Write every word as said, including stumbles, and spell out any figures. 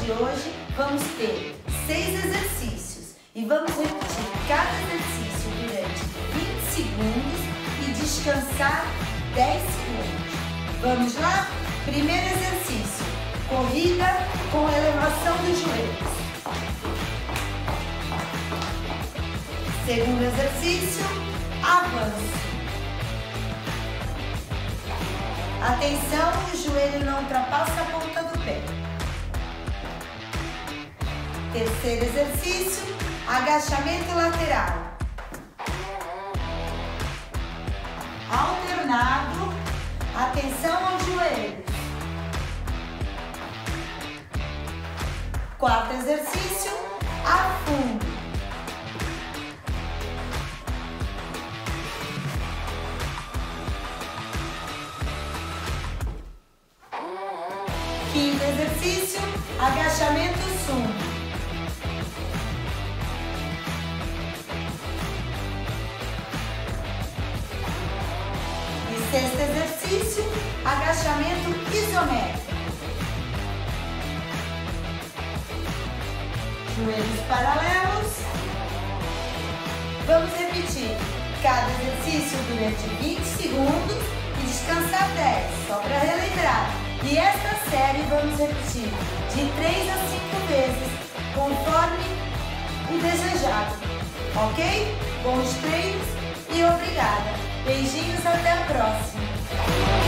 de hoje vamos ter seis exercícios e vamos repetir cada exercício durante vinte segundos e descansar dez segundos. Vamos lá? Primeiro exercício, corrida com elevação dos joelhos. Segundo exercício, avanço. Atenção, o joelho não ultrapassa a ponta do pé. Terceiro exercício, agachamento lateral. Alternado, atenção aos joelhos. Quarto exercício, afundo. Quinto exercício, agachamento sumo. E sexto exercício, agachamento isométrico. Joelhos paralelos. Vamos repetir cada exercício durante vinte segundos e descansar dez, só para relembrar. E esta série vamos repetir de três a cinco vezes, conforme o desejado. Ok? Bons treinos e obrigada! Beijinhos, até a próxima!